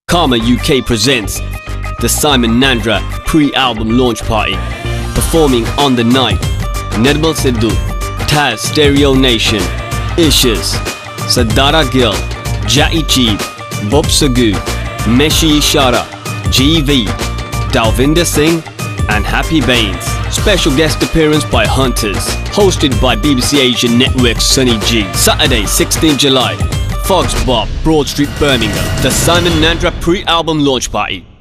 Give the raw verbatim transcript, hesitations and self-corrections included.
Karma U K presents the Simon Nandhra pre-album launch party. Performing on the night, Nirmal Sidhu, Taz Stereo Nation, Issues, Sadara Gill, Jai Cheeb, Bob Sagu, Meshi Ishara, G V, Dalvinder Singh and Happy Baines. Special guest appearance by Hunters. Hosted by B B C Asian Network's Sunny G. Saturday, sixteenth July. Fox Bob, Broad Street, Birmingham. The Simon Nandhra pre-album launch party.